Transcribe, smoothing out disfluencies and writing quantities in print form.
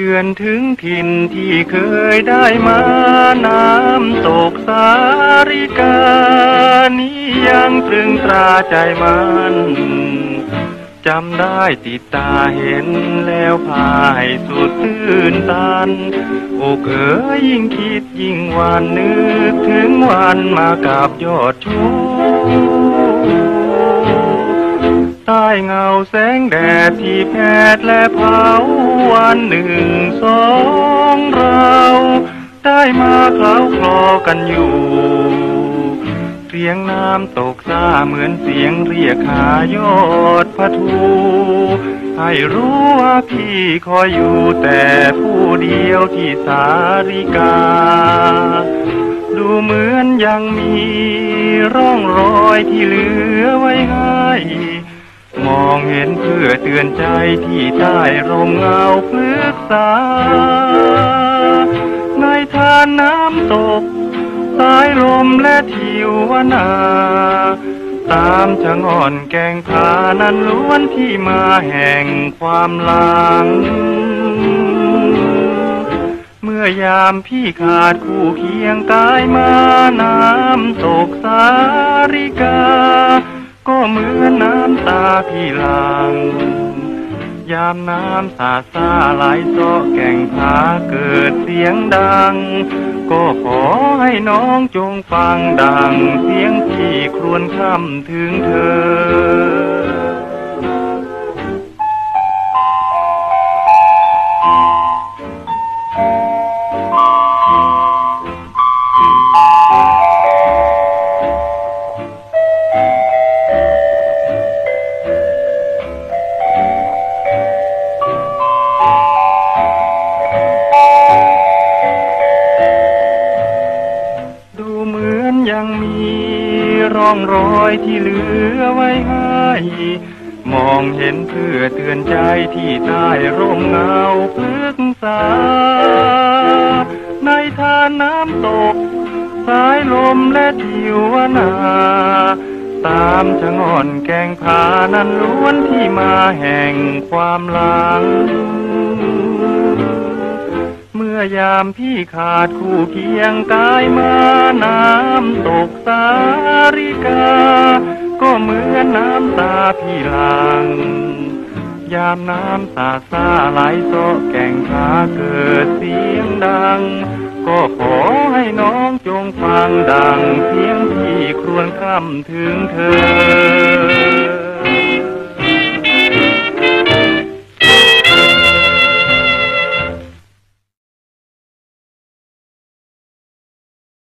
ยือนถึงถิ่นที่เคยได้มาน้ำตกสาริกานี้ยังตรึงตราใจมันจำได้ติดตาเห็นแล้วพาให้สุดตื่นตันอกเอ๋ยยิ่งคิดยิ่งหวานนึกถึงวันมากับยอดชูใต้เงาแสงแดดที่แผดและเผาวันหนึ่งสองเราได้มาเคล้าคลอกันอยู่เสียงน้ำตกซ่าเหมือนเสียงเรียกหายอดพระทูให้รู้ว่าพี่คอยอยู่แต่ผู้เดียวที่สาริกาดูเหมือนยังมีร่องรอยที่เหลือไว้ให้มองเห็นเพื่อเตือนใจที่ใต้ร่มเงาพฤกษาในทานน้ำตกสายลมและทิวนาตามชะง่อนแกงพานั้นล้วนที่มาแห่งความหลังเมื่อยามพี่ขาดคู่เคียงกายมาน้ำตกสาริกาก็เหมือนน้ำตาพี่หลังยามน้ำสาดซ่าไหลเซาะแก่งผาเกิดเสียงดังก็ขอให้น้องจงฟังดังเสียงพี่ครวญคร่ำถึงเธอยังมีร่องรอยที่เหลือไว้ให้มองเห็นเพื่อเตือนใจที่ใต้ร่มเงาพฤกษาในทานน้ำตกสายลมและทิวนาตามชะง่อนแกงพานั้นล้วนที่มาแห่งความหลังเมื่อยามพี่ขาดคู่เคียงกายมาน้ำตกสาริกาก็เหมือนน้ำตาพี่หลังยามน้ำสาดซ่าไหลเซาะแก่งผาเกิดเสียงดังก็ขอให้น้องจงฟังดังเสียงพี่ครวญคร่ำถึงเธอ